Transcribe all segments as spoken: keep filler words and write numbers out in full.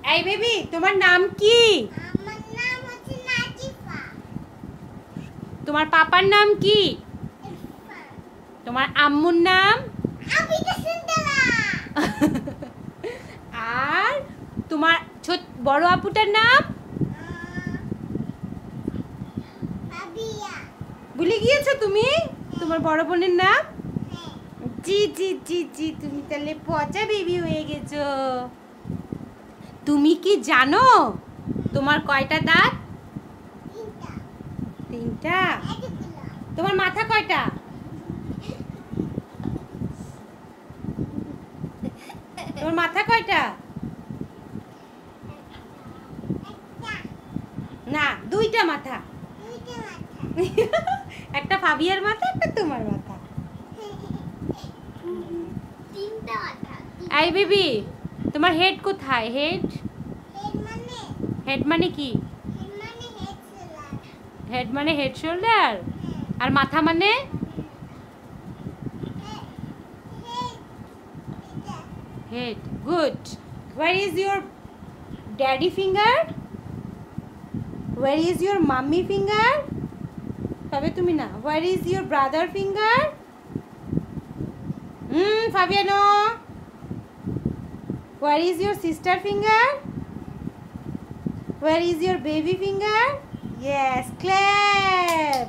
এই বেবি, তোমার নাম কি? আমার নাম হচ্ছে নাজিফা। তোমার পাপার নাম কি? ইরফান। তোমার আম্মুর নাম? আবিদা সুন্দরা। আর তোমার ছোট বড় আপুটার নাম? আবিয়া। ভুলে গিয়েছো তুমি তোমার বড় বোনের নাম? হ্যাঁ। জি জি জি জি তুমি তাহলে পচা বেবি হয়ে গেছো। তুমি কি জানো তোমার কয়টা দাঁত? তিনটা। তিনটা। এতগুলো। তোমার মাথা কয়টা? তোমার মাথা কয়টা? একটা। না, দুইটা মাথা। দুইটা মাথা। একটা ফাবিয়ার মাথা, একটা তোমার মাথা। তিনটা মাথা। এই বেবি, তোমার হেড কোথায়? হেড হেড মানে হেড মানে কি? হেড মানে হেড শোল্ডার। হেড মানে হেড শোল্ডার। আর মাথা মানে? Head. Good. Where is your daddy finger? Where is your mommy finger? তবে তুমি না। Where is your brother finger? Hmm Fabiano. Where is your sister finger? Where is your baby finger? Yes, clap.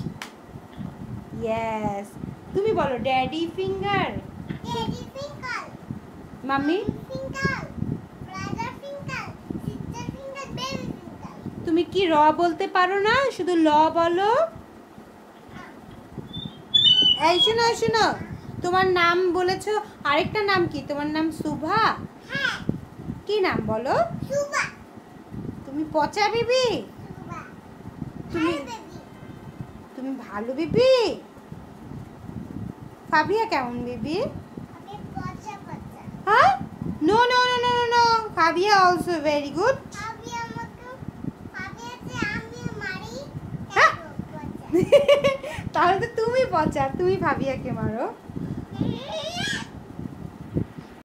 Yes. তুমি বলো daddy finger. Daddy finger. Mommy finger. Brother finger. Sister finger. Baby finger. তুমি কি র বলতে পারো না? শুধু ল বলো। এই শোনো শোনো, তোমার নাম বলেছো, আরেকটা নাম কি? তোমার নাম সুভা? হ্যাঁ। কি নাম বলো? সুভা। তুমি পচা বেবি? সুভা। তুমি Hi, baby. তুমি ভালো বেবি? ফাবিয়া কেমন বেবি? আমি পচা পচা। হ্যাঁ? No no no no no no, Fabia also very good. আমি আমাকে আমি আছে আমি মারি হ্যাঁ? পচা। তাহলে তো তুমি পচা, তুমি ফাবিয়াকে মারো।